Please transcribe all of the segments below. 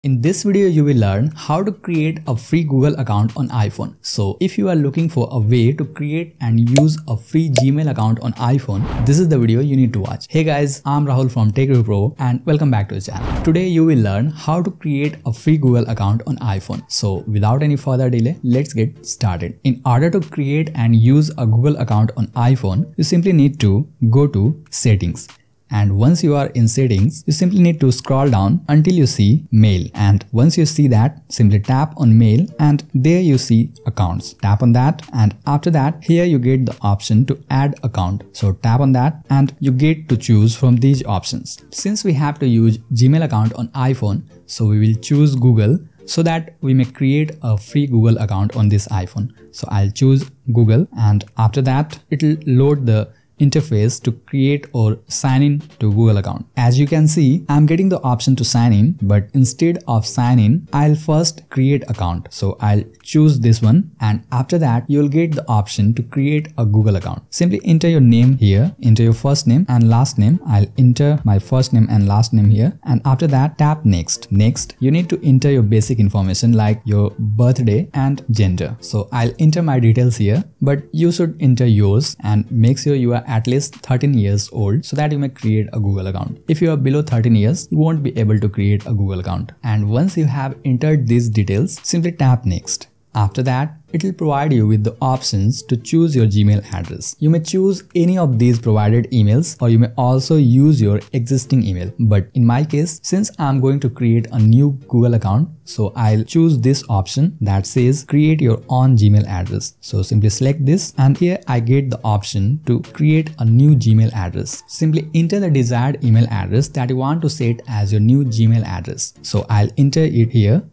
In this video, you will learn how to create a free Google account on iPhone. So if you are looking for a way to create and use a free Gmail account on iPhone, this is the video you need to watch. Hey guys, I'm Rahul from Tech Review Pro and welcome back to the channel. Today you will learn how to create a free Google account on iPhone. So without any further delay, let's get started. In order to create and use a Google account on iPhone, you simply need to go to Settings. And once you are in settings, you simply need to scroll down until you see mail. And once you see that, simply tap on mail and there you see accounts. Tap on that and after that, here you get the option to add account. So tap on that and you get to choose from these options. Since we have to use Gmail account on iPhone, so we will choose Google so that we may create a free Google account on this iPhone. So I'll choose Google and after that, it will load the interface to create or sign in to Google account. As you can see, I'm getting the option to sign in, but instead of sign in, I'll first create account. So I'll choose this one and after that, you'll get the option to create a Google account. Simply enter your name here, enter your first name and last name. I'll enter my first name and last name here and after that, tap next. Next, you need to enter your basic information like your birthday and gender. So I'll enter my details here, but you should enter yours and make sure you are at least 13 years old so that you may create a Google account. If you are below 13 years, you won't be able to create a Google account. And once you have entered these details, simply tap next. After that, it will provide you with the options to choose your Gmail address. You may choose any of these provided emails or you may also use your existing email. But in my case, since I'm going to create a new Google account, so I'll choose this option that says create your own Gmail address. So simply select this and here I get the option to create a new Gmail address. Simply enter the desired email address that you want to set as your new Gmail address. So I'll enter it here.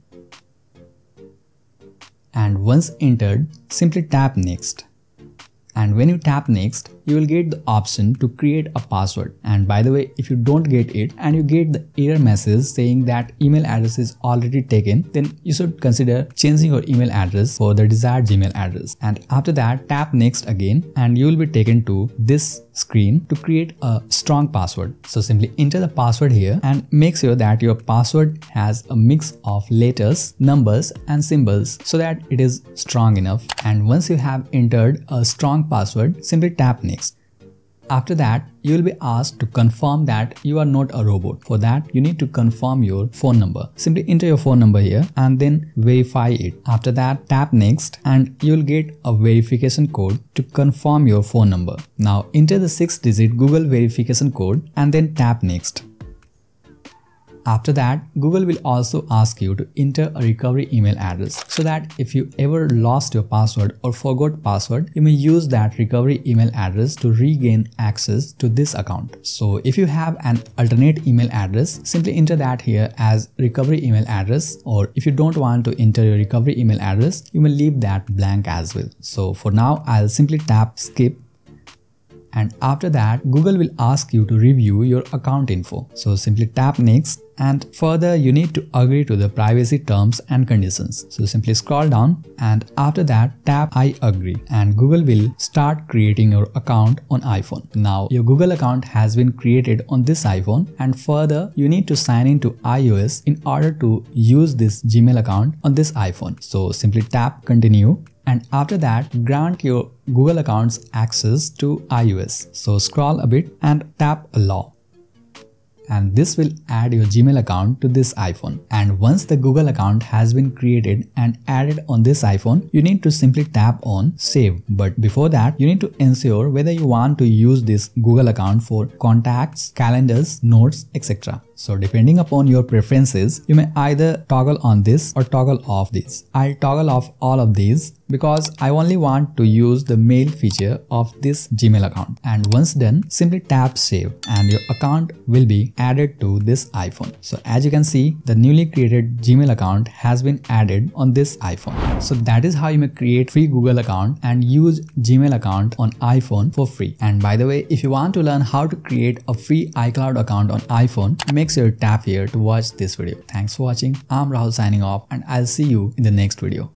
And once entered, simply tap next. And when you tap next, you will get the option to create a password. And by the way, if you don't get it and you get the error message saying that email address is already taken, then you should consider changing your email address for the desired Gmail address. And after that, tap next again and you will be taken to this screen to create a strong password. So simply enter the password here and make sure that your password has a mix of letters, numbers and symbols so that it is strong enough. And once you have entered a strong password, simply tap next. After that, you will be asked to confirm that you are not a robot. For that, you need to confirm your phone number. Simply enter your phone number here and then verify it. After that, tap next and you will get a verification code to confirm your phone number. Now enter the 6-digit Google verification code and then tap next. After that, Google will also ask you to enter a recovery email address so that if you ever lost your password or forgot password, you may use that recovery email address to regain access to this account. So if you have an alternate email address, simply enter that here as recovery email address, or if you don't want to enter your recovery email address, you may leave that blank as well. So for now, I'll simply tap skip. And after that, Google will ask you to review your account info. So simply tap next and further you need to agree to the privacy terms and conditions. So simply scroll down and after that tap I agree and Google will start creating your account on iPhone. Now your Google account has been created on this iPhone and further you need to sign in to iOS in order to use this Gmail account on this iPhone. So simply tap continue. And after that, grant your Google account's access to iOS. So scroll a bit and tap allow. And this will add your Gmail account to this iPhone. And once the Google account has been created and added on this iPhone, you need to simply tap on save. But before that, you need to ensure whether you want to use this Google account for contacts, calendars, notes, etc. So depending upon your preferences, you may either toggle on this or toggle off this. I'll toggle off all of these because I only want to use the mail feature of this Gmail account. And once done, simply tap save and your account will be added to this iPhone. So as you can see, the newly created Gmail account has been added on this iPhone. So that is how you may create free Google account and use Gmail account on iPhone for free. And by the way, if you want to learn how to create a free iCloud account on iPhone, make sure you tap here to watch this video. Thanks for watching. I'm Rahul signing off and I'll see you in the next video.